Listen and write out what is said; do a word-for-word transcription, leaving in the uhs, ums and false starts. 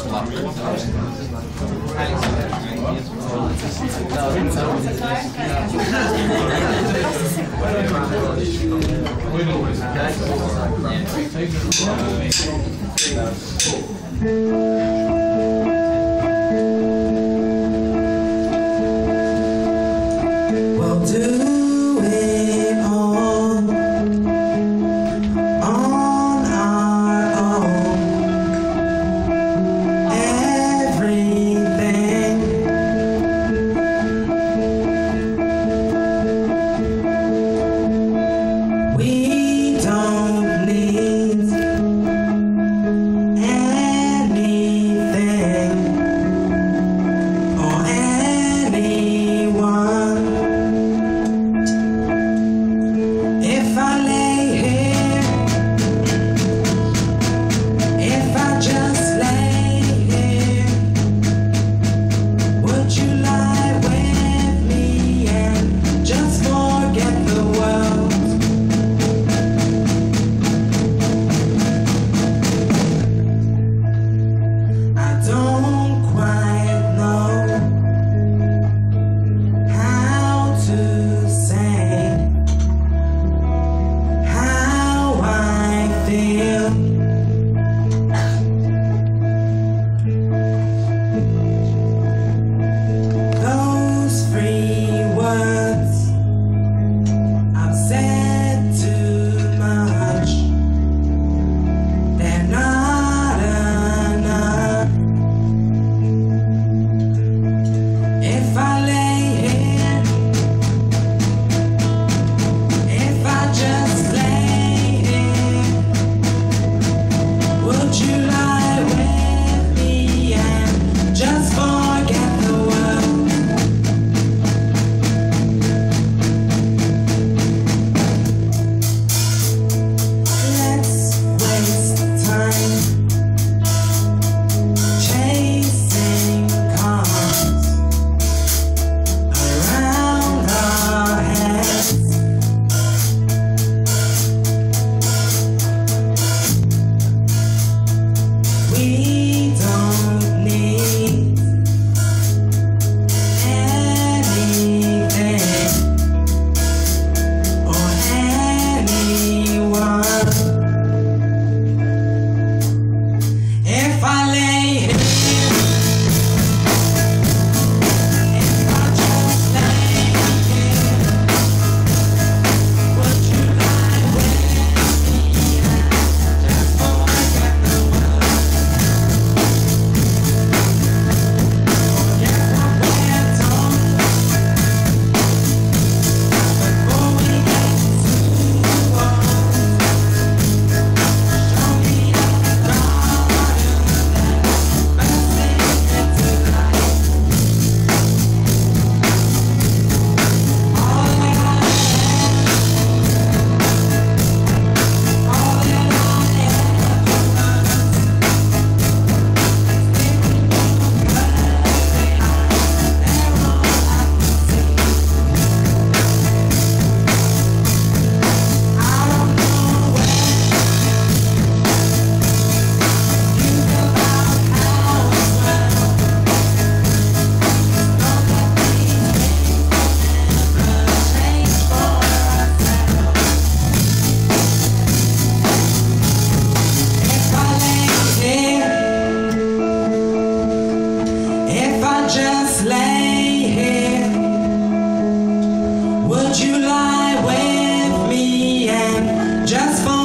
We'll do it all on our own. Everything we don't need anything or anyone. If I lay here, if I just lay here, would you lie with me and just forget the world? I don't quite know how to say how I feel. Those three words I've said too much. They're not enough. If I lay here, if I just lay here, would you lie with me and just forget the world? Let's waste time chasing cars around our heads. We don't need anything or anyone. If I lay here, if I just lay here, would you lie with me and just forget the world? Forget what we're told before we get too old. Show me the garden that bursting into life. All that I have, all that I ever was, sticking to the perfect arrow I can see. I don't know where you go about house well. Know that these things never change for ourselves. If I lay here, if I just lay here, would you lie with me and just forget